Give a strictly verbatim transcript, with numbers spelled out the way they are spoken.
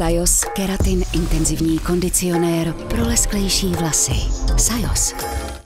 Sajos Keratin intenzivní kondicionér pro lesklejší vlasy. Sajos.